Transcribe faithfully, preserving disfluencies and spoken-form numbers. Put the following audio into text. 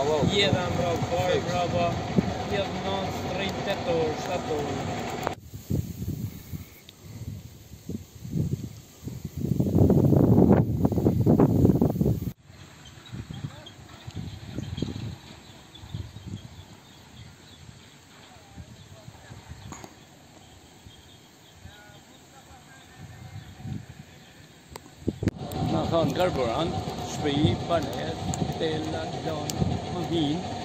Jedan bravo, tvoj bravo, jedno, strinte to, šta to? Man kan garboran, svi, panel, ställa, dan, maskin.